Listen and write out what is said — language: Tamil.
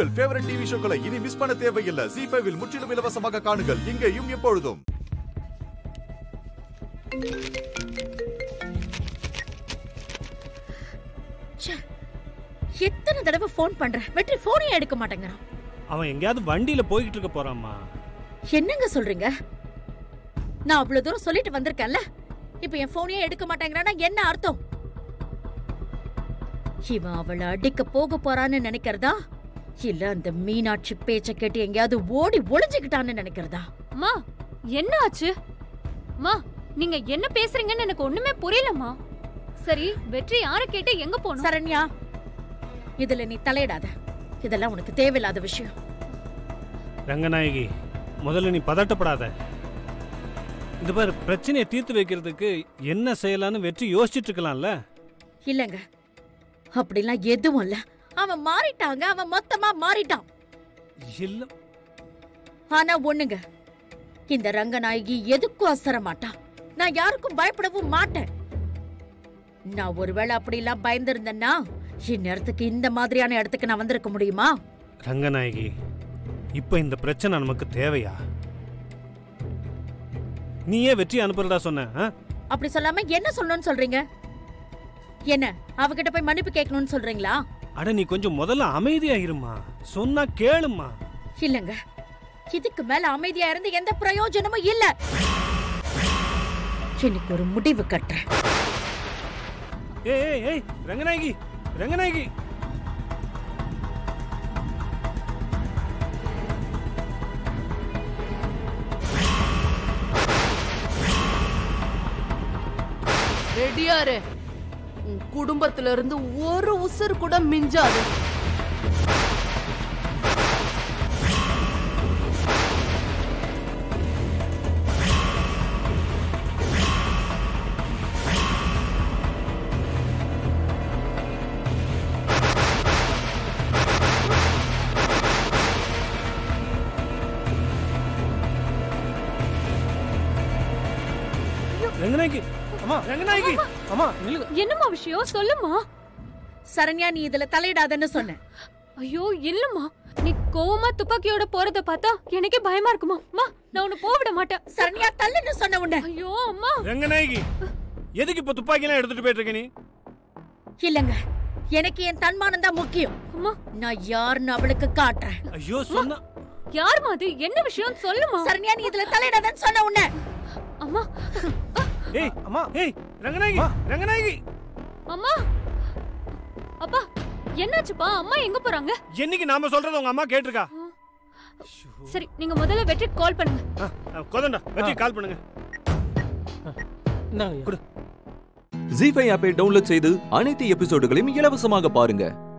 உங்கள் ஃபேவரட் டிவி ஷோக்களை இனி மிஸ் பண்ண தேவையில்லை. ZEE5 இல் முற்றிலும் இலவசமாக காணுங்கள். இங்கேயும் எப்பொழுதும். எத்தனை தடவை போன் பண்றேன், வெற்றி போனே எடுக்க மாட்டேங்கிறான். அவன் எங்கயாவது வண்டியில போயிட்டு இருக்க போறான்மா. என்னங்க சொல்றீங்க? நான் அவ்வளவு தூரம் சொல்லிட்டு வந்திருக்கேன்ல, இப்ப என் போனே எடுக்க மாட்டேங்கிறானா என்ன அர்த்தம்? இவன் அவளை அடிக்க போக போறான்னு நினைக்கிறதா, இல்ல அந்த மீனாட்சி பேச்ச கேட்டு எங்கயாவது ஓடி ஒளிஞ்சுக்கிட்டான்னு நினைக்கிறதா? அம்மா என்ன ஆச்சு? அம்மா நீங்க என்ன பேசுறீங்கன்னு எனக்கு ஒண்ணுமே புரியலம்மா. சரி, வெற்றி யார கேட்டு எங்க போணும்? சரண்யா, இதுல நீ தலையிடாத. இதெல்லாம் உனக்கு தேவையில்லாத விஷயம். ரங்கநாயகி, முதல்ல நீ பதட்டப்படாத. இந்த பாரு, பிரச்சனையை தீர்த்து வைக்கிறதுக்கு என்ன செய்யலான்னு வெற்றி யோசிச்சுட்டு இருக்கலாம்ல. இல்லங்க, அப்படிலாம் எதுவும் இல்ல. அவன் மாறிட்டாங்க, அவன் மொத்தமா மாறிட்டான். இல்ல, ஆனா ஒண்ணுங்க, இந்த ரங்கநாயகி எதுக்கும் அசர மாட்டான். நான் யாருக்கும் பயப்படவும் மாட்டேன். நான் ஒருவேளை அப்படிலாம் பயந்திருந்தேன்னா இந்நேரத்துக்கு இந்த மாதிரியான இடத்துக்கு நான் வந்திருக்க முடியுமா? ரங்கநாயகி, இப்ப இந்த பிரச்சனை நமக்கு தேவையா? நீயே வெற்றி அனுப்புறதா சொன்ன. அப்படி சொல்லாம என்ன சொல்லணும்னு சொல்றீங்க? என்ன அவகிட்ட போய் மன்னிப்பு கேட்கணும்னு சொல்றீங்களா? அட நீ கொஞ்சம் முதல்ல அமைதியா இருமா, சொன்னா கேளுமா. இல்லங்க, இதுக்கு மேல அமைதியா இருந்து எந்த பிரயோஜனமும் இல்ல. எனக்கு ஒரு முடிவு கட்டுறேன். ஏய் ஏய் ரங்கநாயகி, ரங்கநாயகி, ரெடியாரு. உன் குடும்பத்துல இருந்து ஒரு உசுறு கூட மிஞ்சாது. ரங்கநாயகி, அம்மா, ரங்கநாயகி, அம்மா நில்லுங்க. என்னம்மா விஷயம் சொல்லுமா. சரண்யா, நீ இதுல தலையிடாதன்னு சொன்ன. ஐயோ இல்லம்மா, நீ கோவமா துப்பாக்கியோட போறத பார்த்தா எனக்கே பயமா இருக்குமா. அம்மா நான் உன்னை போவிட மாட்டேன். சரண்யா தள்ளுன்னு சொன்ன உன்ன. ஐயோ அம்மா. ரங்கநாயகி, எதுக்கு இப்ப துப்பாக்கி எல்லாம் எடுத்துட்டு போயிட்டு இருக்க நீ? இல்லங்க, எனக்கு என் தன்மானம் தான் முக்கியம். அம்மா நான் யாருன்னு அவளுக்கு காட்டுறேன். ஐயோ சொன்னா. யாருமா அது? என்ன விஷயம் சொல்லுமா. சரண்யா, நீ இதுல தலையிடாதன்னு சொன்ன உன்ன. அம்மா. ஏய் அம்மா, ஏய் ரங்கநாயகி, ரங்கநாயகி. அம்மா. அப்பா என்னாச்சுப்பா? அம்மா எங்க போறாங்க? என்னைக்கு நாம சொல்றத உங்க அம்மா கேட்டிருக்கா? சரி, நீங்க முதல்ல வெற்றி கால் பண்ணுங்க. கோதண்டா, வெற்றி கால் பண்ணுங்க. ZEE5 ஆப்பை டவுன்லோட் செய்து அனைத்து எபிசோடுகளையும் இலவசமாக பாருங்க.